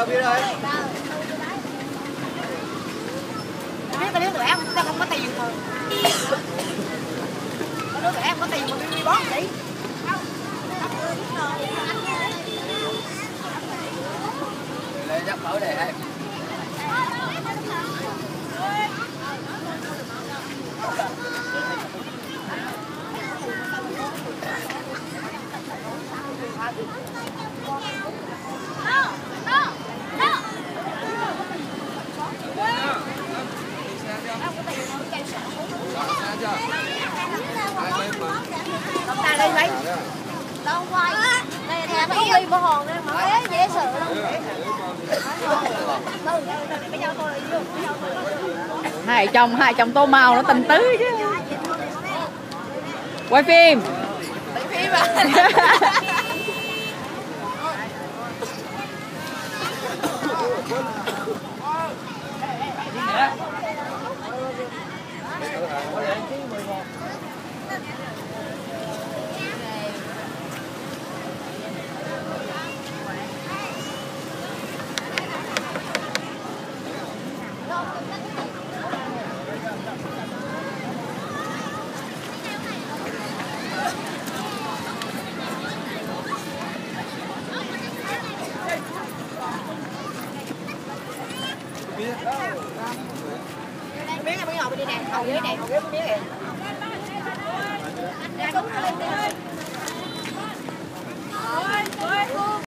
đâu biết ơi. Biết tao đứa tụi em không có tiền thôi. Tao đứa tụi em có tiền mà đi bón đi. Lấy chắc mở đây em. Ta đi mấy? Đâu quay. Này nè có ly bơ hòn đây mà bé dễ sợ luôn. Hai chồng tô màu nó tình tứ chứ. Quay phim. Quay phim à. Miếng ngồi bên đi nè, hầu ghế nè, hầu ghế miếng nè. Ra đúng lên đi.